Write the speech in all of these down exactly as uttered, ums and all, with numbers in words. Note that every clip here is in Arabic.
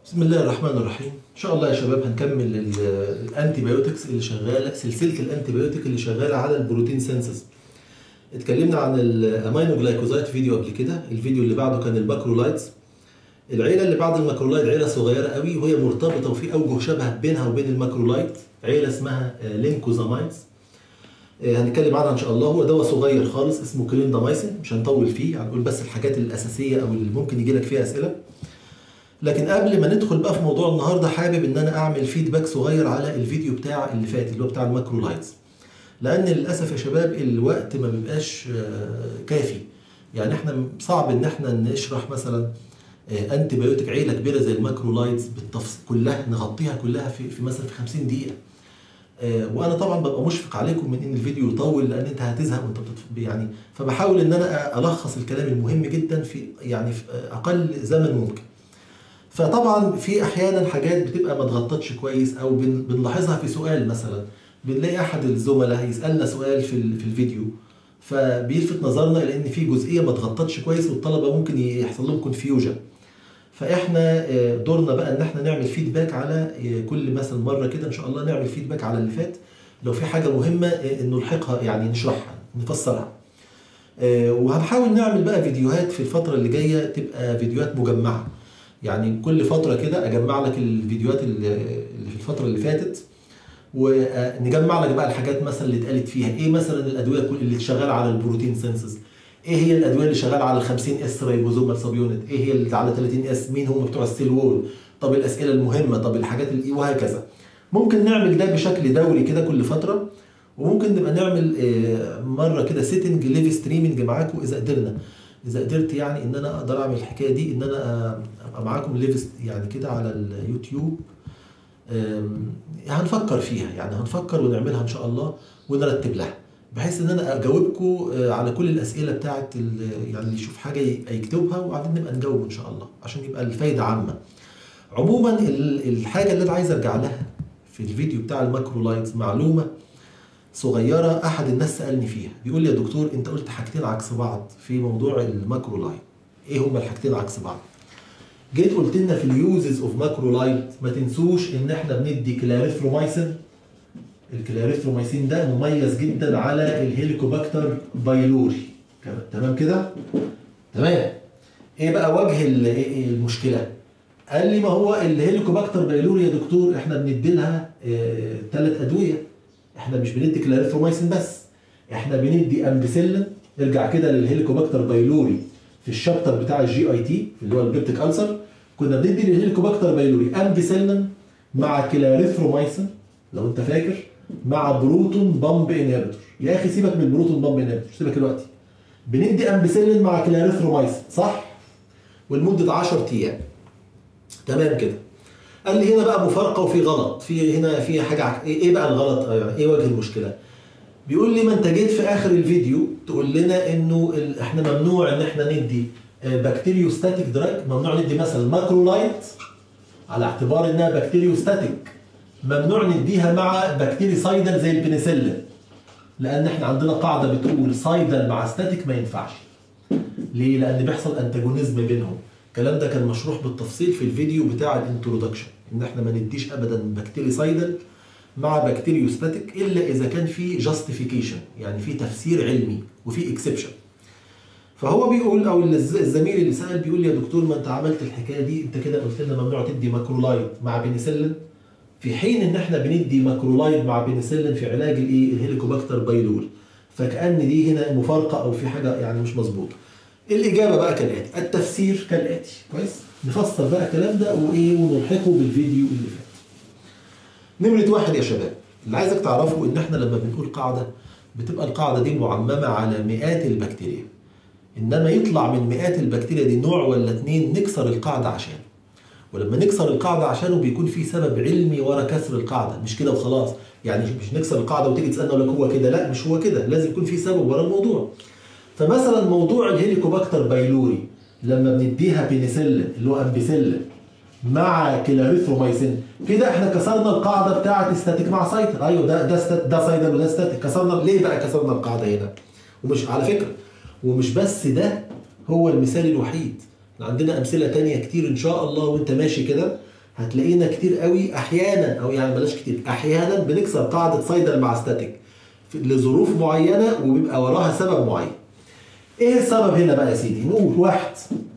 بسم الله الرحمن الرحيم. ان شاء الله يا شباب هنكمل الانتي بايوتكس اللي شغاله، سلسله الانتي بايوتيك اللي شغاله على البروتين سينسز. اتكلمنا عن الامينو جلايكوزايد فيديو قبل كده، الفيديو اللي بعده كان الماكرولايدز. العيله اللي بعد الماكرولايد عيله صغيره قوي وهي مرتبطه وفي اوجه شبه بينها وبين الماكرولايد، عيله اسمها لينكوزامايدز. هنتكلم عنها ان شاء الله. هو دواء صغير خالص اسمه كليندامايسين، مش هنطول فيه، هنقول بس الحاجات الاساسيه او اللي ممكن يجي لك فيها اسئله. لكن قبل ما ندخل بقى في موضوع النهارده، حابب ان انا اعمل فيدباك صغير على الفيديو بتاع اللي فات اللي هو بتاع الماكرولايدز، لان للاسف يا شباب الوقت ما بيبقاش كافي. يعني احنا صعب ان احنا نشرح مثلا انتي بايوتيك عيله كبيره زي الماكرولايدز بالتفصيل كلها، نغطيها كلها في في مثلا في خمسين دقيقه. وانا طبعا ببقى مشفق عليكم من ان الفيديو يطول، لان انت هتزهق وانت يعني، فبحاول ان انا الخص الكلام المهم جدا في يعني في اقل زمن ممكن. فطبعا في احيانا حاجات بتبقى ما اتغطتش كويس او بنلاحظها في سؤال، مثلا بنلاقي احد الزملاء يسالنا سؤال في في الفيديو فبيلفت نظرنا لان في جزئيه ما اتغطتش كويس والطلبه ممكن يحصل لهم كونفيوجن. فاحنا دورنا بقى ان احنا نعمل فيدباك على كل مثلا مره كده ان شاء الله، نعمل فيدباك على اللي فات، لو في حاجه مهمه نلحقها يعني نشرحها نفسرها. وهنحاول نعمل بقى فيديوهات في الفتره اللي جايه تبقى فيديوهات مجمعه، يعني كل فتره كده اجمع لك الفيديوهات اللي في الفتره اللي فاتت، ونجمع لك بقى الحاجات مثلا اللي اتقالت فيها ايه، مثلا الادويه اللي شغاله على البروتين سينسز، ايه هي الادويه اللي شغاله على ال خمسين اس رايبوزومال سب يونت، ايه هي اللي على ثلاثين اس، مين هم بتوع السيل وول، طب الاسئله المهمه، طب الحاجات اللي وهكذا. ممكن نعمل ده بشكل دوري كده كل فتره، وممكن نبقى نعمل مره كده سيتنج ليف ستريمنج معاكم اذا قدرنا، اذا قدرت يعني ان انا اقدر اعمل الحكايه دي، ان انا ابقى معاكم ليف يعني كده على اليوتيوب. هنفكر فيها يعني، هنفكر ونعملها ان شاء الله ونرتب لها، بحيث ان انا اجاوبكم على كل الاسئله بتاعت يعني اللي يشوف حاجه يكتبها وبعدين نبقى نجاوب ان شاء الله عشان يبقى الفايده عامه. عموما الحاجه اللي انا عايز ارجع لها في الفيديو بتاع الماكرولايدز معلومه صغيره احد الناس سالني فيها، بيقول لي يا دكتور انت قلت حاجتين عكس بعض في موضوع الماكرولايد، ايه هما الحاجتين عكس بعض؟ جيت قلت لنا في اليوزز اوف ماكرولايد ما تنسوش ان احنا بندي كلاريثرومايسين. الكلاريثرومايسين ده مميز جدا على الهيليكوباكتر بايلوري، تمام كده؟ تمام. ايه بقى وجه المشكله؟ قال لي ما هو الهيليكوباكتر بايلوري يا دكتور احنا بندي لها ثلاث اه ادويه، احنا مش بندي كلاريثرومايسين بس، احنا بندي امبيسيلين. ارجع كده للهيليكوباكتر بايلوري في الشابتر بتاع الجي اي تي اللي هو البيبتيك ألسر، كنا بندي للهيليكوباكتر بايلوري امبيسيلين مع كلاريثرومايسين لو انت فاكر، مع بروتون بامب انهبيتور. يا اخي سيبك من البروتون بامب انهبيتور، سيبك دلوقتي، بندي امبيسيلين مع كلاريثرومايسين صح؟ ولمده عشرة ايام. تمام كده. قال لي هنا بقى مفارقه وفي غلط، في هنا في حاجه، ايه بقى الغلط؟ ايه وجه المشكله؟ بيقول لي ما انت جيت في اخر الفيديو تقول لنا انه احنا ممنوع ان احنا ندي بكتيريوستاتيك دراج، ممنوع ندي مثلا ماكرولايد على اعتبار انها بكتيريوستاتيك، ممنوع نديها مع بكتيري سايدل زي البنسلين، لان احنا عندنا قاعده بتقول سايدل مع ستاتيك ما ينفعش. ليه؟ لان بيحصل انتاجونيزم بينهم. الكلام ده كان مشروح بالتفصيل في الفيديو بتاع الانترودكشن، ان احنا ما نديش ابدا بكتيري سايدل مع بكتيريوستاتيك الا اذا كان في جاستيفيكيشن، يعني في تفسير علمي وفي اكسبشن. فهو بيقول او الزميل اللي سال بيقول لي يا دكتور ما انت عملت الحكايه دي، انت كده قلت لنا ممنوع تدي ماكرولايد مع بنسلين، في حين ان احنا بندي ماكرولايد مع بنسلين في علاج الايه؟ الهيليكوباكتر بايلوري. فكأن دي هنا مفارقه او في حاجه يعني مش مظبوطه. الاجابه بقى كالاتي، التفسير كالاتي، كويس؟ نفسر بقى الكلام ده وايه ونلحقه بالفيديو اللي فات. نمرة واحد يا شباب، اللي عايزك تعرفه ان احنا لما بنقول قاعدة بتبقى القاعدة دي معممة على مئات البكتيريا، انما يطلع من مئات البكتيريا دي نوع ولا اتنين نكسر القاعدة عشانه، ولما نكسر القاعدة عشانه بيكون في سبب علمي ورا كسر القاعدة، مش كده وخلاص، يعني مش نكسر القاعدة وتيجي تسألنا اقول لك هو كده، لا مش هو كده، لازم يكون في سبب ورا الموضوع. فمثلا موضوع الهيليكوباكتر بايلوري لما بنديها بنسلين اللي هو امبيسيلين مع كلاريثرومايسين، كده احنا كسرنا القاعده بتاعه ستاتيك مع سايتر. ايوه ده ده ستات ده سايدر وده ستاتيك، كسرنا. ليه بقى كسرنا القاعده هنا؟ ومش على فكره ومش بس ده هو المثال الوحيد، عندنا امثله ثانيه كتير ان شاء الله وانت ماشي كده هتلاقينا كتير قوي احيانا، او يعني بلاش كتير، احيانا بنكسر قاعده صيدل مع ستاتيك لظروف معينه وبيبقى وراها سبب معين. ايه السبب هنا بقى يا سيدي؟ نقول واحد،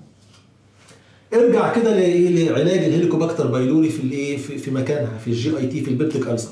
ارجع كده لعلاج الهيليكوباكتر بايلوري في الايه في, في مكانها في الجي اي تي في البيبتيك ألسر.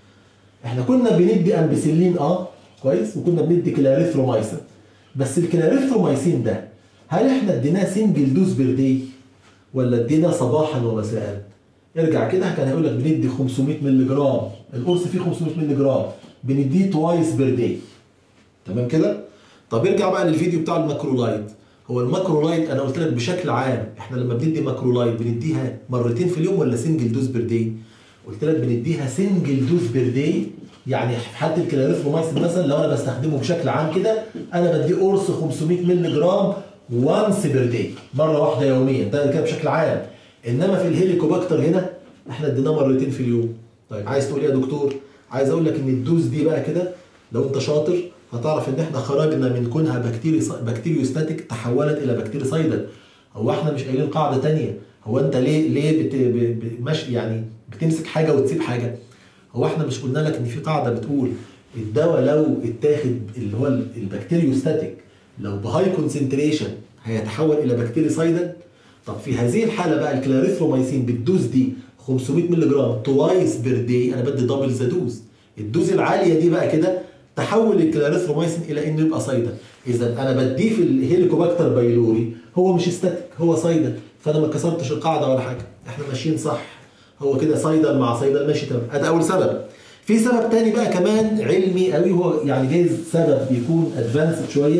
احنا كنا بندي امبيسيلين اه كويس، وكنا بندي كلاريثرومايسين، بس الكلاريثرومايسين ده هل احنا اديناه سنجل دوز بير داي ولا اديناه صباحا ومساء؟ ارجع كده كان هيقول لك بندي خمسمية مللي جرام، القرص فيه خمسمية مللي جرام، بنديه توايس بير داي. تمام كده؟ طب ارجع بقى للفيديو بتاع الماكرولايد. هو الماكرولايد انا قلت لك بشكل عام احنا لما بندي ماكرولايد بنديها مرتين في اليوم ولا سنجل دوز بير داي؟ قلت لك بنديها سنجل دوز بير داي. يعني في حاله الكلاريثرومايسين مثلا لو انا بستخدمه بشكل عام كده انا بديه قرص خمسمية مللي جرام وانس بير داي، مره واحده يوميا، ده كده بشكل عام. انما في الهيليكوباكتر هنا احنا اديناه مرتين في اليوم. طيب عايز تقول ايه يا دكتور؟ عايز اقول لك ان الدوز دي بقى كده لو انت شاطر هتعرف ان احنا خرجنا من كونها بكتيري بكتيريوستاتيك تحولت الى بكتيريسايدل. هو احنا مش قايلين قاعده ثانيه؟ هو انت ليه ليه بت... ب... ماشي يعني بتمسك حاجه وتسيب حاجه؟ هو احنا مش قلنا لك ان في قاعده بتقول الدواء لو اتاخد اللي هو البكتيريوستاتيك لو بهاي كونسنتريشن هيتحول الى بكتيريسايدل؟ طب في هذه الحاله بقى الكلاريثرومايسين بالدوز دي خمسمية مللي جرام توايس بير داي، انا بدي دبل ذا دوز. الدوز العاليه دي بقى كده تحول الكلاريثرومايسين الى انه يبقى صيدل. اذا انا بديه في الهيليكوباكتر بايلوري هو مش ستاتيك، هو صيدل، فانا ما كسرتش القاعده ولا حاجه، احنا ماشيين صح. هو كده صيدل مع صيدل ماشي تمام. ده اول سبب. في سبب تاني بقى كمان علمي قوي، هو يعني جايز سبب بيكون ادفانسد شويه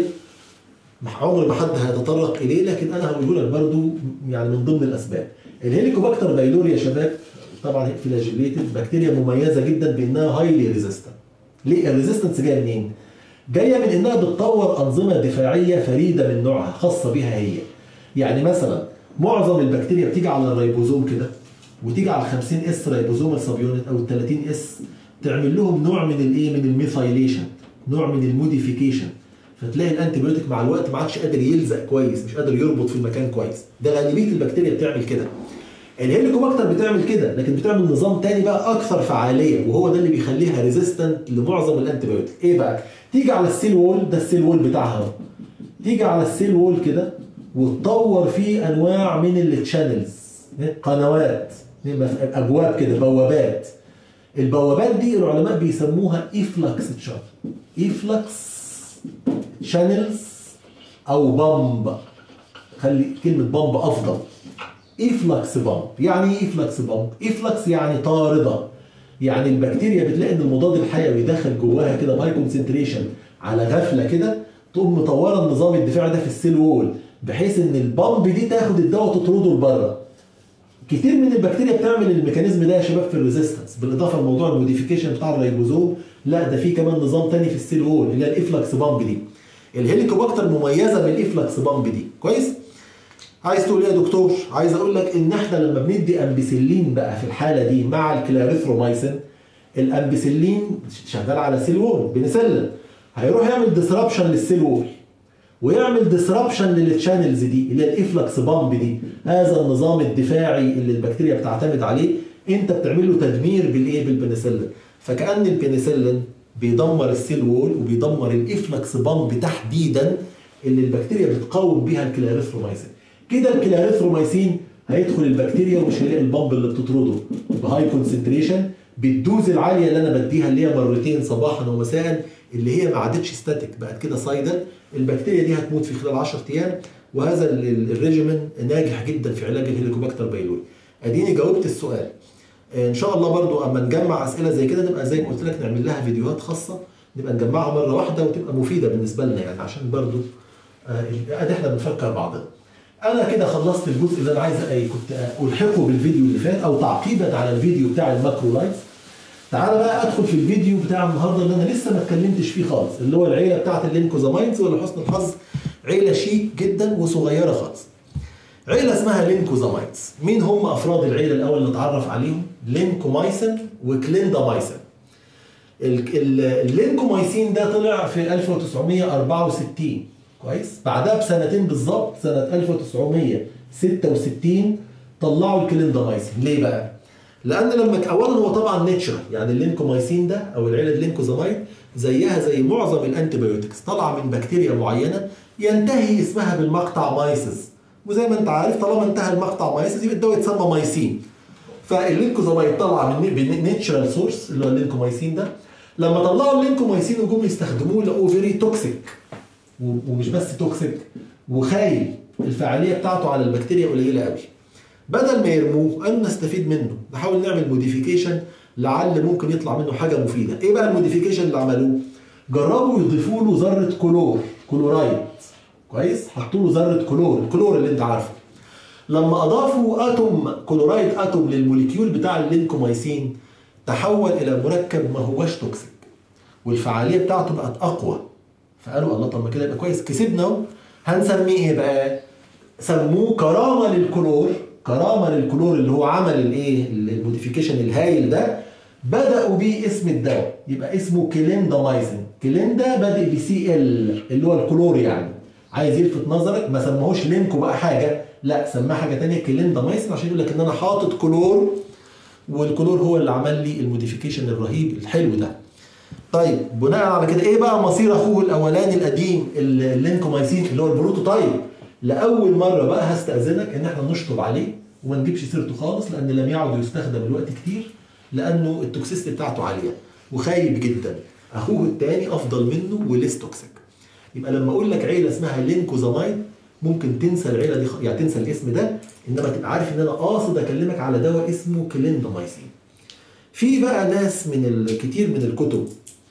عمر ما حد هيتطرق اليه، لكن انا هقوله لك برضو يعني من ضمن الاسباب. الهيليكوباكتر بايلوري يا شباب طبعا فلاجيليتد بكتيريا مميزه جدا بانها هايلي ريزيستنت. ليه الريزيستنس جايه منين؟ جايه من انها بتطور انظمه دفاعيه فريده من نوعها خاصه بها هي. يعني مثلا معظم البكتيريا بتيجي على الريبوزوم كده وتيجي على ال خمسين اس ريبوزومال سب يونت او ال ثلاثين اس تعمل لهم نوع من الايه؟ من الميثايليشن، نوع من الموديفيكيشن، فتلاقي الانتيبيوتيك مع الوقت ما عادش قادر يلزق كويس، مش قادر يربط في المكان كويس. ده غالبيه البكتيريا بتعمل كده. الهيليكوباكتر بتعمل كده، لكن بتعمل نظام تاني بقى اكثر فعاليه، وهو ده اللي بيخليها ريزيستنت لمعظم الانتيبيوتيك. ايه بقى؟ تيجي على السيل وول، ده السيل وول بتاعها اهو، تيجي على السيل وول كده وتطور فيه انواع من التشانلز، قنوات، ابواب كده، بوابات. البوابات دي العلماء بيسموها ايفلكس تشانل، ايفلكس شانلز او بامب. خلي كلمه بامب افضل. ايفلكس بامب. يعني ايه ايفلكس بامب؟ ايفلكس يعني طارده، يعني البكتيريا بتلاقي ان المضاد الحيوي داخل جواها كده باي كونسنتريشن على غفله كده، تقوم مطوره النظام الدفاعي ده في السيل وول بحيث ان البامب دي تاخد الدواء تطرده لبره. كتير من البكتيريا بتعمل الميكانيزم ده يا شباب في الريزيستنس، بالاضافه لموضوع الموديفيكيشن بتاع الريبوزوم، لا ده في كمان نظام تاني في السيل وول اللي هي الايفلكس بامب دي. الهيليكوباكتر مميزه بالايفلكس بامب دي، كويس؟ عايز تقول ايه يا دكتور؟ عايز اقول لك ان احنا لما بندي امبيسيلين بقى في الحاله دي مع الكلاريثرومايسين، الامبيسيلين شغال على سيل وول، بنسلين هيروح يعمل ديسربشن للسيل وول ويعمل ديسربشن للتشانلز دي اللي هي الايفلكس بامب دي. هذا النظام الدفاعي اللي البكتيريا بتعتمد عليه انت بتعمل له تدمير بالايه؟ بالبنسلين. فكأن البنسلين بيدمر السيل وول وبيدمر الايفلكس بامب تحديدا اللي البكتيريا بتقاوم بيها الكلاريثرومايسين. كده الكلاريثرومايسين هيدخل البكتيريا ومش هيلاقي البامب اللي بتطرده بهاي كونسنتريشن بالدوز العاليه اللي انا بديها اللي هي مرتين صباحا ومساء، اللي هي ما عادتش ستاتيك، بقت كده صيدل. البكتيريا دي هتموت في خلال عشرة ايام، وهذا الريجيمن ناجح جدا في علاج الهيليكوباكتر بايلوري. اديني جاوبت السؤال. ان شاء الله برضو اما نجمع اسئله زي كده نبقى زي ما قلت لك نعمل لها فيديوهات خاصه، نبقى نجمعها مره واحده وتبقى مفيده بالنسبه لنا، يعني عشان برضو ادي احنا بنفكر بعضنا. انا كده خلصت الجزء اللي انا عايز كنت الحقه بالفيديو اللي فات او تعقيبا على الفيديو بتاع الماكرولايتس. تعالى بقى ادخل في الفيديو بتاع النهارده اللي انا لسه ما اتكلمتش فيه خالص، اللي هو العيله بتاعت اللينكوزاماينز، ولحسن الحظ عيله شيك جدا وصغيره خالص. عيله اسمها لينكوزاماينز. مين هم افراد العيله الاول نتعرف عليهم؟ لينكومايسين وكليندامايسين. اللينكومايسين ده طلع في ألف وتسعمية وأربعة وستين، كويس؟ بعدها بسنتين بالظبط سنه ألف وتسعمية وستة وستين طلعوا الكليندامايسين. ليه بقى؟ لان لما اولا هو طبعا نيتشرال، يعني اللينكومايسين ده او العيله اللينكوزامايد زيها زي معظم الانتيبيوتكس طالعه من بكتيريا معينه ينتهي اسمها بالمقطع مايسيس، وزي ما انت عارف طالما انتهى المقطع مايسيس يبقى الدواء يتسمى مايسين. فاللينكوزامايد طلع من بنيتشرال سورس اللي هو اللينكومايسين ده. لما طلعوا اللينكومايسين وجم يستخدموه لقوه فيري توكسيك، ومش بس توكسيك وخايب، الفعاليه بتاعته على البكتيريا قليله قوي. بدل ما يرموه قالوا نستفيد منه، نحاول نعمل موديفيكيشن لعل ممكن يطلع منه حاجه مفيده. ايه بقى الموديفيكيشن اللي عملوه؟ جربوا يضيفوا له ذره كلور، كلورايد، كويس؟ حطوا له ذره كلور، الكلور اللي انت عارفه. لما اضافوا اتوم كلورايد اتوم للموليكيول بتاع اللينكومايسين تحول الى مركب ما هوش توكسيك، والفعاليه بتاعته بقت اقوى. فقالوا الله طب ما كده يبقى كويس، كسبنا اهو. هنسميه ايه بقى؟ سموه كرامه للكلور، كرامه للكلور اللي هو عمل الايه؟ الموديفيكيشن الهايل ده. بداوا بيه اسم الدواء، يبقى اسمه كليندامايسين. كليندا بادئ بسي ال اللي هو الكلور، يعني عايز يلفت نظرك ما سماهوش لينكو بقى حاجه، لا سماه حاجه ثانيه كليندامايسين عشان يقول لك ان انا حاطط كلور، والكلور هو اللي عمل لي الموديفيكيشن الرهيب الحلو ده. طيب بناء على كده ايه بقى مصير اخوه الاولاني القديم اللينكومايسين اللي هو البروتوتايب؟ لاول مره بقى هستاذنك ان احنا نشطب عليه وما نجيبش سيرته خالص، لان لم يعد يستخدم الوقت كتير، لانه التوكسيستي بتاعته عاليه وخايب جدا. اخوه الثاني افضل منه وليس توكسيك. يبقى لما اقول لك عيله اسمها لينكوزامايد ممكن تنسى العيله دي، يعني تنسى الاسم ده، انما تبقى عارف ان انا قاصد اكلمك على دواء اسمه كليندامايسين. في بقى ناس من الكتير من الكتب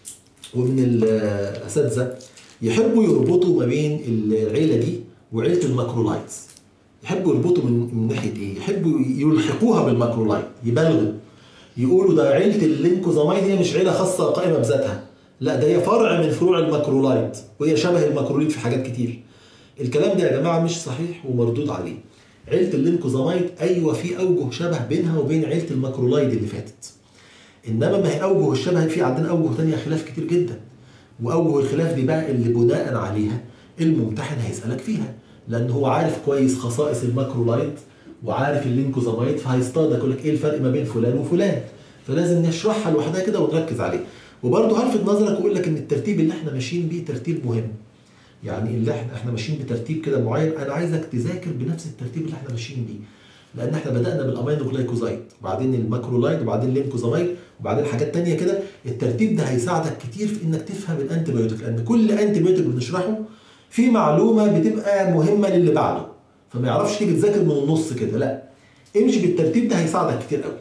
ومن الاساتذه يحبوا يربطوا ما بين العيله دي وعيله الماكرولايتس. يحبوا يربطوا من من ناحيه ايه؟ يحبوا يلحقوها بالماكرولايت، يبالغوا يقولوا ده عيله اللينكوزامايد هي مش عيله خاصه قائمه بذاتها، لا ده هي فرع من فروع الماكرولايت وهي شبه الماكروليد في حاجات كتير. الكلام ده يا جماعه مش صحيح ومردود عليه. عيله اللينكوزامايد ايوه في اوجه شبه بينها وبين عيله الماكرولايد اللي فاتت، انما ما هي اوجه الشبه في عندنا اوجه ثانيه خلاف كتير جدا، واوجه الخلاف دي بقى اللي بناء عليها الممتحن هيسالك فيها، لان هو عارف كويس خصائص الماكرولايد وعارف اللينكوزامايد، فهيصطادك يقول لك ايه الفرق ما بين فلان وفلان، فلازم نشرحها لوحدها كده ونركز عليه. وبرضه هلفت نظرك واقول لك ان الترتيب اللي احنا ماشيين بيه ترتيب مهم. يعني اللي احنا احنا ماشيين بترتيب كده معين، انا عايزك تذاكر بنفس الترتيب اللي احنا ماشيين بيه. لان احنا بدانا بالامينو جلايكوزايد وبعدين الماكرولايد وبعدين اللينكوزامايد وبعدين حاجات ثانيه كده. الترتيب ده هيساعدك كتير في انك تفهم الانتيبيوتيك، لان كل انتيبيوتيك بنشرحه في معلومه بتبقى مهمه للي بعده، فما يعرفش تيجي تذاكر من النص كده، لا امشي بالترتيب ده هيساعدك كتير قوي.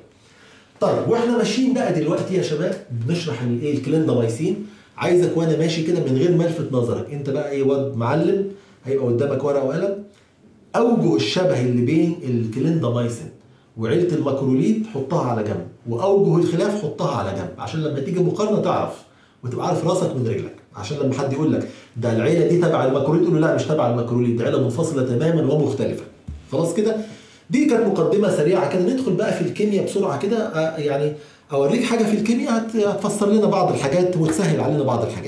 طيب واحنا ماشيين بقى دلوقتي يا شباب بنشرح الايه الكليندامايسين، عايزك وانا ماشي كده من غير ما الفت نظرك انت بقى ايه واد معلم، هيبقى قدامك ورقه وقلم، اوجه الشبه اللي بين الكليندامايسين وعيله الماكروليد حطها على جنب، واوجه الخلاف حطها على جنب، عشان لما تيجي مقارنه تعرف وتبقى عارف راسك من رجلك. عشان لما حد يقول لك ده العيله دي تبع الماكروليد تقول له لا مش تبع الماكروليد، ده عيله منفصله تماما ومختلفه. خلاص كده؟ دي كانت مقدمه سريعه كده. ندخل بقى في الكيمياء بسرعه كده، يعني اوريك حاجه في الكيمياء هتفسر لنا بعض الحاجات وتسهل علينا بعض الحاجات.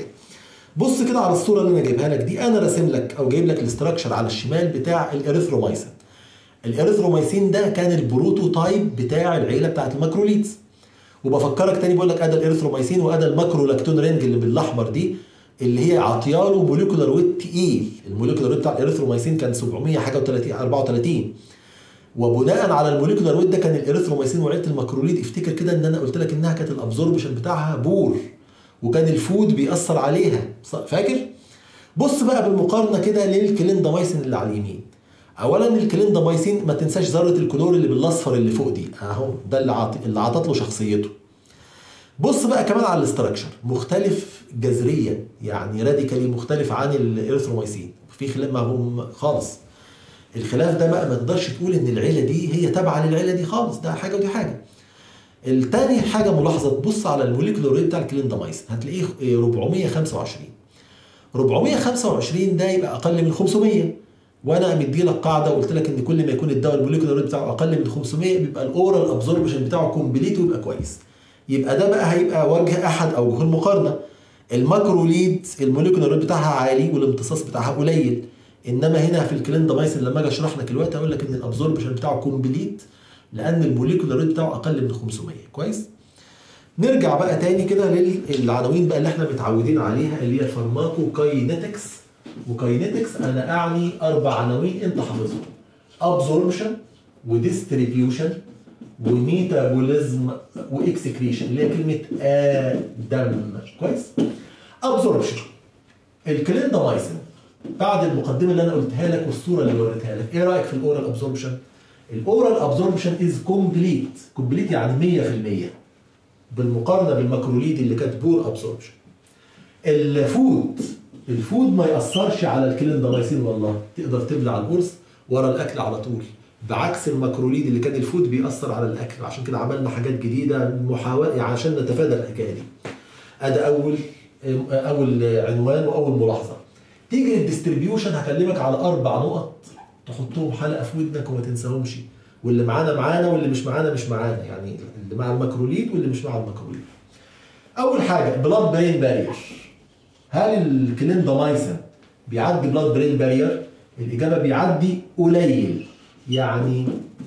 بص كده على الصوره اللي انا جايبها لك دي، انا راسم لك او جايب لك الاستراكشر على الشمال بتاع الاريثرومايسين. الاريثرومايسين ده كان البروتوتايب بتاع العيله بتاعت الماكروليدز. وبفكرك تاني بقول لك ادى الاريثرومايسين وادى الماكرولاكتون رينج اللي بالاحمر دي اللي هي عطياله موليكولار ويت تقيل. الموليكولار ويت بتاع الاريثرومايسين كان سبعمية حاجه و30 أربعة وثلاثين، وبناء على الموليكولار ويت ده كان الاريثرومايسين وعيله الماكروليد. افتكر كده ان انا قلت لك انها كانت الابزوربشن بتاعها بور، وكان الفود بيأثر عليها، فاكر؟ بص بقى بالمقارنه كده للكليندامايسين اللي على اليمين. اولا الكليندامايسين ما تنساش ذره الكلور اللي بالاصفر اللي فوق دي اهو، ده اللي عاط... اللي عطت له شخصيته. بص بقى كمان على الاستراكشر مختلف جذريا، يعني راديكالي مختلف عن الاريثرومايسين، في خلاف معهم خالص. الخلاف ده بقى ما تقدرش تقول ان العيله دي هي تابعه للعيله دي خالص، ده حاجه ودي حاجه. الثاني حاجه ملاحظه، تبص على الموليكولار ويت بتاع الكليندامايسين هتلاقيه أربعمية وخمسة وعشرين. أربعمية وخمسة وعشرين ده يبقى اقل من خمسمية، وانا مدي لك قاعده وقلت لك ان كل ما يكون الدواء الموليكولار ويت بتاعه اقل من خمسمية بيبقى الاورال ابزوربشن بتاعه كومبليت ويبقى كويس. يبقى ده بقى هيبقى وجه احد اوجه المقارنه. الماكروليد الموليكولار ويت بتاعها عالي والامتصاص بتاعها قليل، انما هنا في الكليندامايسين لما اجي اشرح لك دلوقتي اقول لك ان الابزوربشن بتاعه كومبليت لان الموليكولار ريت بتاعه اقل من خمسمية. كويس؟ نرجع بقى تاني كده للعناوين بقى اللي احنا متعودين عليها اللي هي الفارماكوكاينetics. وكاينetics انا اعني اربع عناوين انت حافظهم: ابزوربشن وديستريبيوشن وميتابوليزم واكسكريشن اللي هي كلمه ادم. كويس؟ ابزوربشن الكليندامايسين بعد المقدمه اللي انا قلتها لك والصوره اللي وريتها لك، ايه رايك في الاورال ابزوربشن؟ الاورال ابزوربشن از كومبليت. كومبليت يعني مية في المية بالمقارنه بالماكروليد اللي كانت بور ابزوربشن. الفود الفود ما ياثرش على الكليندامايسين، والله تقدر تبلع القرص ورا الاكل على طول، بعكس الماكروليد اللي كان الفود بيأثر على الاكل. عشان كده عملنا حاجات جديده محاوله عشان نتفادى الحكايه دي. ادي اول اول عنوان واول ملاحظه. تيجي للديستريبيوشن هكلمك على اربع نقط تحطهم حلقه في ودنك وما تنساهمش، واللي معانا معانا واللي مش معانا مش معانا، يعني اللي مع الماكروليد واللي مش مع الماكروليد. اول حاجه بلاد برين بارير. هل الكليندامايسين بيعدي بلاد برين بارير؟ الاجابه بيعدي قليل، يعني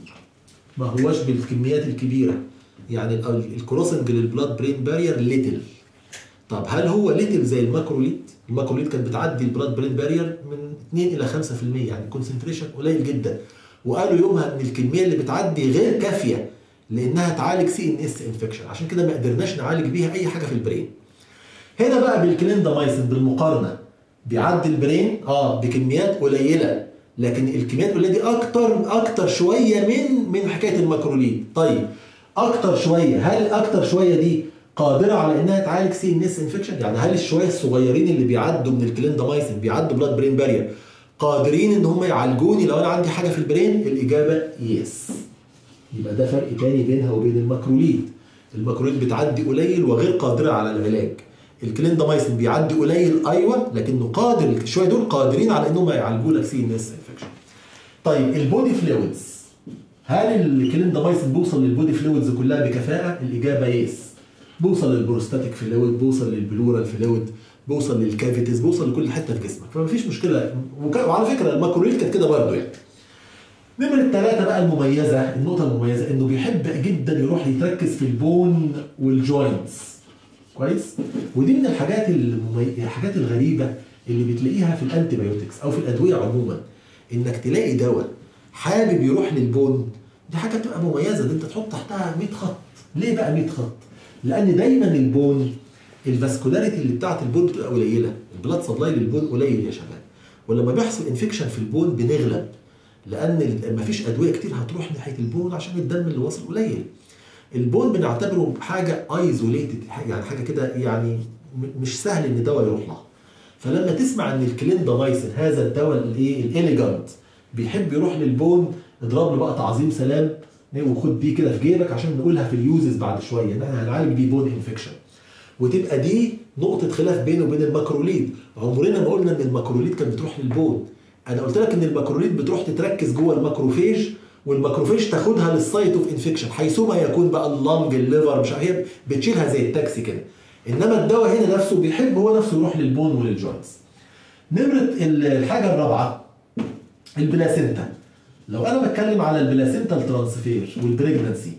ما هوش بالكميات الكبيره، يعني الكروسنج للبلاد برين بارير ليتل. طب هل هو ليتل زي الماكروليد؟ الماكروليد كانت بتعدي البلاد برين بارير من اتنين الى خمسة في المية، يعني كونسنتريشن قليل جدا. وقالوا يومها ان الكميه اللي بتعدي غير كافيه لانها تعالج سي ان اس انفكشن، عشان كده ما قدرناش نعالج بيها اي حاجه في البرين. هنا بقى بالكليندامايسين بالمقارنه بيعدي البرين اه بكميات قليله، لكن الكميات القليله دي اكتر اكتر شويه من من حكايه الماكروليد. طيب اكتر شويه، هل اكتر شويه دي قادره على انها تعالج سي ان اس انفكشن؟ يعني هل الشويه الصغيرين اللي بيعدوا من الكليندامايسين بيعدوا بلاد برين بارير قادرين ان هم يعالجوني لو انا عندي حاجه في البرين؟ الاجابه يس. يبقى ده فرق تاني بينها وبين الماكروليد. الماكروليد بتعدي قليل وغير قادره على العلاج. الكليندامايسين بيعدي قليل ايوه، لكنه قادر، الشويه دول قادرين على انهم يعالجوا لك سي ان اس انفكشن. طيب البودي فلويدز، هل الكليندامايسين بيوصل للبودي فلويدز كلها بكفاءه؟ الاجابه يس. بوصل للبروستاتيك فلويد، بوصل للبلورال فلويد، بوصل للكافيتيز، بوصل لكل حته في جسمك، فما فيش مشكله. وعلى فكره الماكروليد كانت كده برضه يعني. نمرة الثلاثة بقى المميزة، النقطة المميزة انه بيحب جدا يروح يتركز في البون والجوينتس. كويس؟ ودي من الحاجات الممي... الحاجات الغريبة اللي بتلاقيها في الانتيبيوتكس او في الادوية عموما، انك تلاقي دواء حابب يروح للبون، دي حاجة بتبقى مميزة، دي انت تحط تحتها مية خط. ليه بقى مية خط؟ لان دايما البون الفاسكولاريتي اللي بتاعت البون بتبقى قليله، البلاد سبلاي للبون قليل يا شباب، ولما بيحصل انفكشن في البون بنغلب، لان مفيش ادويه كتير هتروح ناحيه البون عشان الدم اللي واصل قليل. البون بنعتبره حاجه ايزوليتد، يعني حاجه كده يعني مش سهل ان دواء يروح لها. فلما تسمع ان الكليندامايسين هذا الدواء الايه الاليجانت بيحب يروح للبون، اضرب له بقى تعظيم سلام وخد دي كده في جيبك عشان نقولها في اليوزز بعد شويه، ان احنا هنعالج بيه بون انفكشن. وتبقى دي نقطه خلاف بينه وبين الماكروليد. عمرنا ما قلنا ان الماكروليد كانت بتروح للبون. انا قلت لك ان الماكروليد بتروح تتركز جوه الماكروفيج، والماكروفيج تاخدها للسايت اوف انفكشن حيثما يكون بقى اللنج الليفر مش عارف، هي بتشيلها زي التاكسي كده. انما الدواء هنا نفسه بيحب هو نفسه يروح للبون وللجوينتس. نمره الحاجه الرابعه البلاسينتا. لو انا بتكلم على البلاسينتا ترانسفير والبريجنانسي،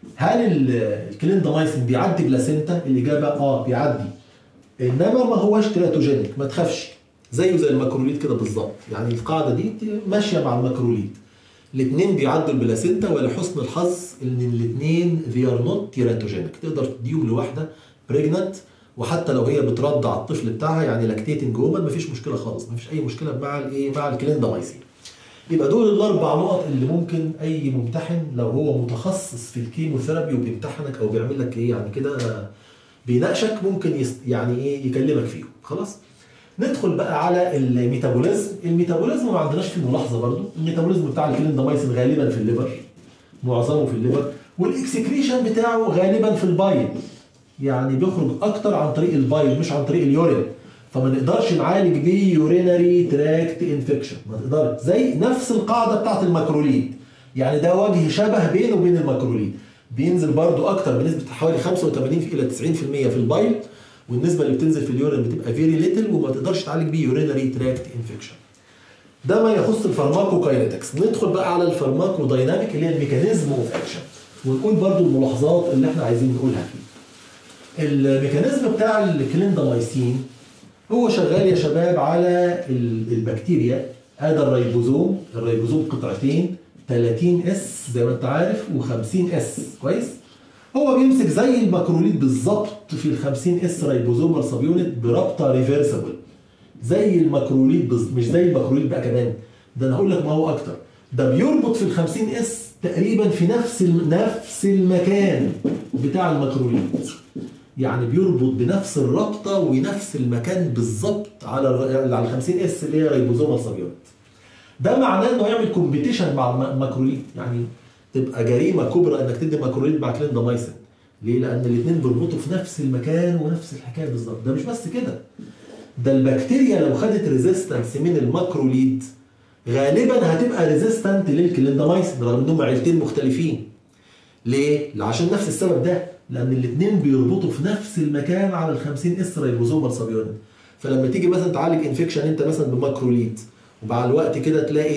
هل الكليندامايسين بيعدي بلاسينتا؟ الاجابه اه بيعدي، انما ما هوش تيراتوجينيك، ما تخافش، زيه زي الماكروليد كده بالظبط. يعني القاعده دي ماشيه مع الماكروليد، الاثنين بيعدوا البلاسينتا، ولحسن الحظ ان الاثنين they are not teratogenic، تقدر تديهم لواحده بريجنانت وحتى لو هي بترضع الطفل بتاعها يعني لاكتيتنج وومن مفيش مشكله خالص، مفيش اي مشكله مع الايه مع الكليندامايسين. يبقى دول الاربع نقط اللي ممكن اي ممتحن لو هو متخصص في الكيموثيرابي وبيمتحنك او بيعمل لك ايه يعني كده بيناقشك ممكن يست يعني ايه يكلمك فيهم. خلاص ندخل بقى على الميتابوليزم. الميتابوليزم ما عندناش فيه ملاحظه برضو، الميتابوليزم بتاع الكليندامايسين غالبا في الليفر، معظمه في الليفر، والاكسكريشن بتاعه غالبا في البايل، يعني بيخرج اكتر عن طريق البايل مش عن طريق اليورين، فما نقدرش نعالج بيه يورينري تراكت انفكشن، ما تقدرش. زي نفس القاعده بتاعت الماكروليد، يعني ده وجه شبه بينه وبين الماكروليد، بينزل برضو اكتر بنسبه حوالي خمسة وثمانين الى تسعين في المية في البايل، والنسبه اللي بتنزل في اليورين بتبقى فيري ليتل وما تقدرش تعالج بيه يورينري تراكت انفكشن. ده ما يخص الفارماكوكاينetics. ندخل بقى على الفارماكودايناميك اللي هي الميكانيزم اوف اكشن، ونقول برضو الملاحظات اللي احنا عايزين نقولها فيه. الميكانيزم بتاع الكليندامايسين هو شغال يا شباب على البكتيريا. هذا الريبوزوم، الريبوزوم قطعتين ثلاثين اس زي ما انت عارف و50 اس، كويس؟ هو بيمسك زي الماكروليد بالظبط في ال خمسين اس ريبوزومال سب يونت برابطه ريفرسبل. زي الماكروليد بالظبط، مش زي الماكروليد بقى كمان، ده انا هقول لك ما هو اكتر. ده بيربط في ال خمسين اس تقريبا في نفس نفس المكان بتاع الماكروليد. يعني بيربط بنفس الرابطه ونفس المكان بالظبط على على ال خمسين اس اللي هي ريبوزومال سب يونت. ده معناه انه يعمل كومبيتيشن مع الماكروليد، يعني تبقى جريمه كبرى انك تدي ماكروليد مع كليندامايسين. ليه؟ لان الاثنين بيربطوا في نفس المكان ونفس الحكايه بالظبط. ده مش بس كده، ده البكتيريا لو خدت ريزيستنس من الماكروليد غالبا هتبقى ريزيستنت للكليندامايسين رغم انهم عيلتين مختلفين. ليه؟ عشان نفس السبب ده، لان الاثنين بيربطوا في نفس المكان على ال خمسين اس ريبوزومال سب يونت. فلما تيجي مثلا تعالج انفكشن انت مثلا بماكروليد، ومع الوقت كده تلاقي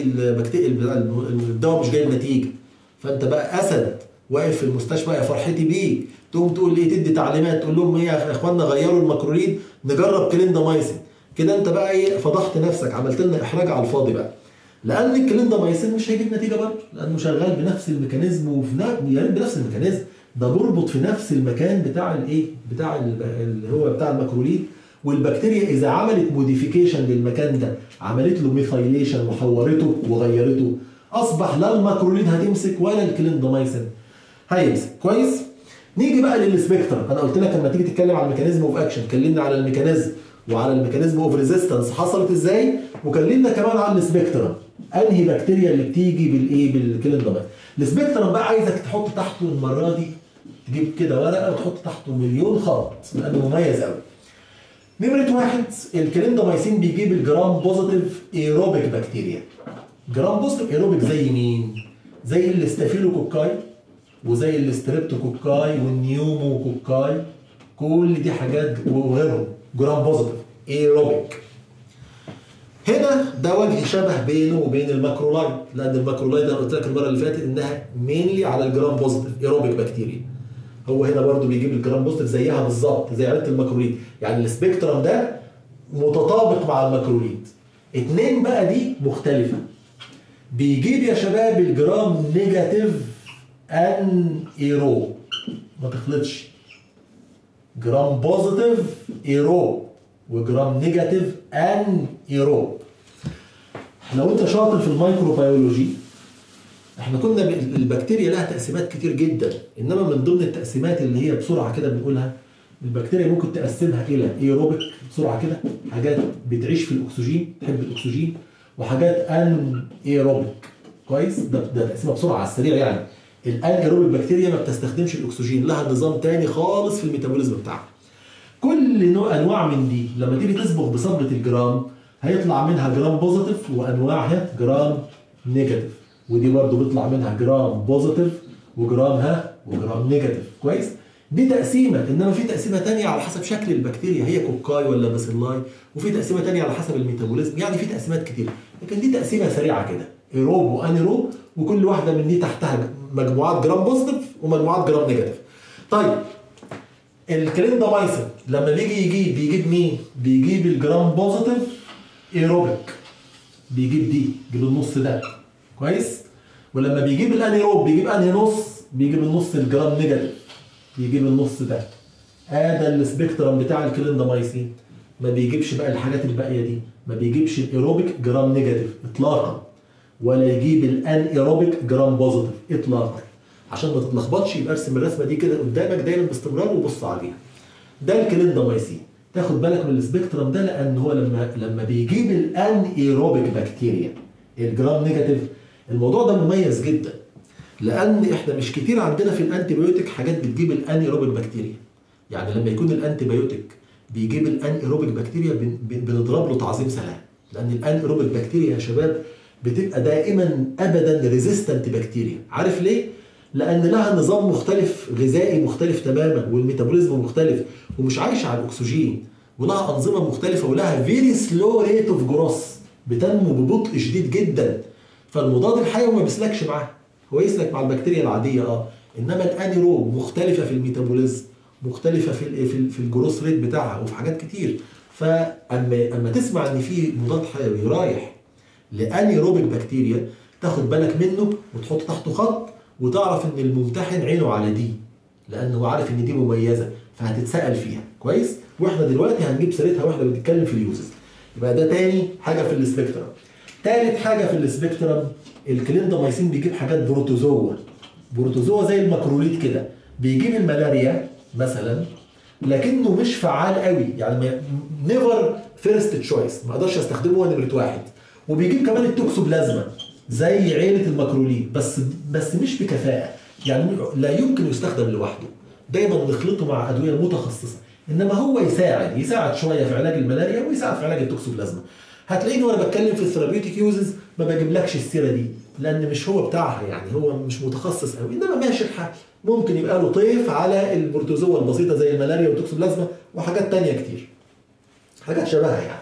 الدواء مش جايب نتيجه، فانت بقى اسد واقف في المستشفى يا فرحتي بيك، تقوم تقول ايه، تدي تعليمات تقول لهم ايه يا اخوانا غيروا الماكروليد نجرب كليندامايسين. كده انت بقى ايه، فضحت نفسك، عملت لنا احراج على الفاضي بقى. لان الكليندامايسين مش هيجيب نتيجه برضه، لانه شغال بنفس الميكانيزم وفي يعني بنفس الميكانيزم، ده بيربط في نفس المكان بتاع الايه، بتاع اللي هو بتاع الماكروليد. والبكتيريا اذا عملت موديفيكيشن للمكان ده، عملت له ميثايليشن وحورته وغيرته، اصبح لا الماكروليد هتمسك ولا الكليندامايسين هيمسك، كويس؟ نيجي بقى للسبيكترم. انا قلت لك لما تيجي تتكلم على الميكانيزم اوف اكشن، اتكلمنا على الميكانيزم وعلى الميكانيزم اوف ريزيستنس حصلت ازاي، وكلمنا كمان عن السبيكترم، انهي بكتيريا اللي بتيجي بالايه، بالكليندامايسين. السبيكترم بقى عايزك تحط تحته المره دي، تجيب كده ورقه وتحط تحته مليون خط لانه مميز قوي. نمرة واحد، الكليندامايسين بيجيب الجرام بوزيتيف ايروبيك بكتيريا. جرام بوزيتيف ايروبيك زي مين؟ زي الاستافيلوكوكاي وزي الاستريبتوكوكاي والنيوموكوكاي، كل دي حاجات وغيرهم جرام بوزيتيف ايروبيك. هنا ده وجه شبه بينه وبين الماكرولايد، لان الماكرولايد انا قلت لك المره اللي فاتت انها مينلي على الجرام بوزيتيف ايروبيك بكتيريا. هو هنا برضو بيجيب الجرام بوزيتيف زيها بالظبط زي عيله الماكروليد، يعني السبيكترم ده متطابق مع الماكروليد. اتنين بقى دي مختلفه. بيجيب يا شباب الجرام نيجاتيف ان ايرو، ما تخلطش، جرام بوزيتيف ايرو وجرام نيجاتيف ان ايرو. لو انت شاطر في الميكروبيولوجي، احنا كنا البكتيريا لها تقسيمات كتير جدا، انما من ضمن التقسيمات اللي هي بسرعه كده بنقولها، البكتيريا ممكن تقسمها الى ايروبيك بسرعه كده، حاجات بتعيش في الاكسجين تحب الاكسجين، وحاجات ان ايروبيك، كويس؟ ده ده تقسيمها بسرعه على السريع. يعني الان ايروبيك بكتيريا ما بتستخدمش الاكسجين، لها نظام تاني خالص في الميتابوليزم بتاعها. كل نوع انواع من دي لما تيجي تصبغ بصبغه الجرام هيطلع منها جرام بوزيتيف وانواعها جرام نيجاتيف، ودي برضو بيطلع منها جرام بوزيتيف وجرام ها وجرام نيجاتيف، كويس؟ دي تقسيمه، انما في تقسيمه ثانيه على حسب شكل البكتيريا، هي كوكاي ولا باسيلاي، وفي تقسيمه ثانيه على حسب الميتابوليزم، يعني في تقسيمات كتير، لكن دي تقسيمه سريعه كده، ايروب وانيروب، وكل واحده من دي تحتها مجموعات جرام بوزيتيف ومجموعات جرام نيجاتيف. طيب الكليندامايسين لما بيجي يجيب بيجيب مين؟ بيجيب الجرام بوزيتيف ايروبيك، بيجيب دي، بيجيب النص ده، كويس؟ ولما بيجيب الانيروب بيجيب انهي نص؟ بيجيب النص الجرام نيجاتيف، بيجيب النص ده. هذا السبيكترم بتاع الكليندامايسين، ما بيجيبش بقى الحاجات الباقيه دي، ما بيجيبش الايروبيك جرام نيجاتيف اطلاقا، ولا يجيب الان ايروبيك جرام بوزيتيف اطلاقا. عشان ما تتلخبطش يبقى ارسم الرسمه دي كده قدامك دايما باستمرار وبص عليها. ده الكليندامايسين، تاخد بالك من السبيكترم ده، لان هو لما لما بيجيب الان ايروبيك بكتيريا الجرام نيجاتيف، الموضوع ده مميز جدا، لان احنا مش كتير عندنا في الانتيبيوتيك حاجات بتجيب الان ايروبيك بكتيريا. يعني لما يكون الانتيبيوتيك بيجيب الان ايروبيك بكتيريا بنضرب له تعظيم سلام، لان الان ايروبيك بكتيريا يا شباب بتبقى دائما ابدا ريزيستنت بكتيريا. عارف ليه؟ لان لها نظام مختلف غذائي مختلف تماما، والميتابوليزم مختلف، ومش عايشه على الاكسجين، ولها انظمه مختلفه، ولها فيري سلو ريت اوف جروث. بتنمو ببطء شديد جدا، فالمضاد الحيوي ما بيسلكش معاها، هو يسلك مع البكتيريا العاديه اه، انما الانيروب مختلفه في الميتابوليزم، مختلفه في ال في, ال في الجروس ريت بتاعها وفي حاجات كتير. فاما اما تسمع ان في مضاد حيوي رايح لانيروبيك بكتيريا تاخد بالك منه وتحط تحته خط، وتعرف ان الممتحن عينه على دي، لانه عارف ان دي مميزه فهتتسال فيها كويس. واحنا دلوقتي هنجيب سيرتها واحنا بنتكلم في اليوزز. يبقى ده تاني حاجه في السبيكترم. تالت حاجه في السبيكترم، الكليندامايسين بيجيب حاجات بروتوزوا. بروتوزوا زي الماكروليد كده، بيجيب الملاريا مثلا لكنه مش فعال قوي، يعني نيفر فيرست تشويس، ما اقدرش استخدمه هو نمره واحد. وبيجيب كمان التوكسوبلازما زي عيله الماكروليد، بس بس مش بكفاءه، يعني لا يمكن يستخدم لوحده، دايما نخلطه مع ادويه متخصصه. انما هو يساعد يساعد شويه في علاج الملاريا ويساعد في علاج التوكسوبلازما. هتلاقيني وانا بتكلم في الثيرابيوتيك يوزز ما بجيبلكش السيره دي، لان مش هو بتاعها، يعني هو مش متخصص قوي، انما ماشي الحال. ممكن يبقى له طيف على البروتوزوا البسيطه زي الملاريا والتوكسوبلازما وحاجات تانية كتير، حاجات شبهها يعني.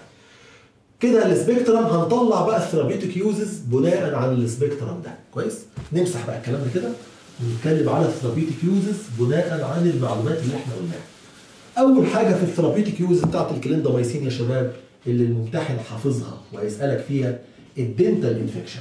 كده السبيكترم هنطلع بقى الثيرابيوتيك يوزز بناء على السبيكترم ده كويس. نمسح بقى الكلام ده كده ونتكلم على الثيرابيوتيك يوزز بناء على المعلومات اللي احنا قلناها. اول حاجه في الثيرابيوتيك يوزز بتاعت الكليندامايسين يا شباب اللي الممتحن حافظها وهيسالك فيها، الدنتال انفكشن.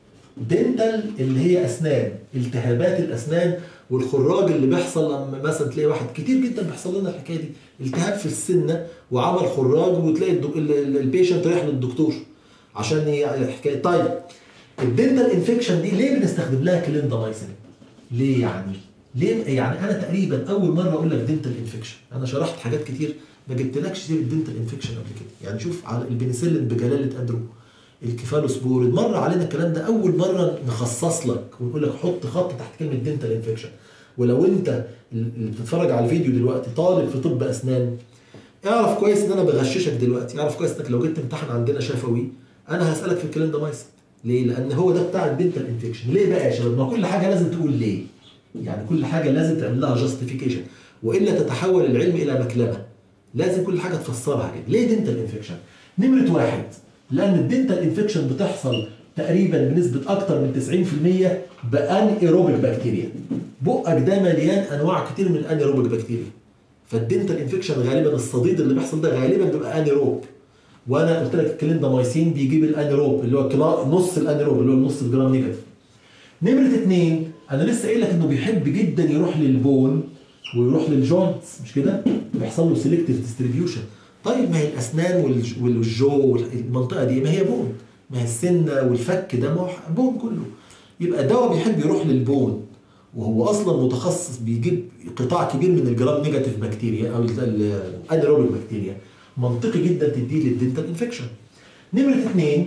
دنتال اللي هي اسنان، التهابات الاسنان والخراج اللي بيحصل لما مثلا تلاقي واحد كتير جدا بيحصل لنا الحكايه دي، التهاب في السنه وعمل خراج وتلاقي البيشنت رايح للدكتور عشان الحكايه. طيب الدنتال انفكشن دي ليه بنستخدم لها كليندامايسين؟ ليه يعني؟ ليه يعني انا تقريبا اول مره اقول لك دنتال انفكشن، انا شرحت حاجات كتير ما جبتلكش سيره الدنتال انفكشن قبل كده، يعني شوف على البنسلين بجلاله قدره، الكيفالوسبورين، مر علينا الكلام ده، اول مره نخصص لك ونقول لك حط خط تحت كلمه دنتال انفكشن. ولو انت اللي بتتفرج على الفيديو دلوقتي طالب في طب اسنان، اعرف كويس ان انا بغششك دلوقتي، اعرف كويس انك لو جيت تمتحن عندنا شفوي انا هسالك في الكليندامايسين. ليه؟ لان هو ده بتاع الدنتال انفكشن. ليه بقى يا شباب؟ ما كل حاجه لازم تقول ليه، يعني كل حاجه لازم تعمل لها جاستيفيكيشن، والا تتحول العلم الى مكلمه. لازم كل حاجه تفسرها كده. ليه دنتال انفكشن؟ نمره واحد، لان الدنتال انفكشن بتحصل تقريبا بنسبه اكتر من تسعين في المية بان ايروبيك بكتيريا. بقك ده مليان انواع كتير من الانيروبيك بكتيريا، فالدنتال انفكشن غالبا الصديد اللي بيحصل ده غالبا بيبقى انيروب. وانا قلت لك الكليندامايسين بيجيب الانيروب اللي هو نص الانيروب اللي هو النص الجرام نيجاتيف. نمره اثنين، انا لسه قايل لك انه بيحب جدا يروح للبون ويروح للجوينتس، مش كده؟ بيحصل له سيلكتيف ديستريبيوشن. طيب ما هي الاسنان والجو والمنطقه دي ما هي بون، ما هي السنه والفك ده ما بون كله. يبقى الدواء بيحب يروح للبون، وهو اصلا متخصص بيجيب قطاع كبير من الجرام نيجاتيف بكتيريا او الانيروبيك بكتيريا، منطقي جدا تديه للدنتال انفكشن. نمره اثنين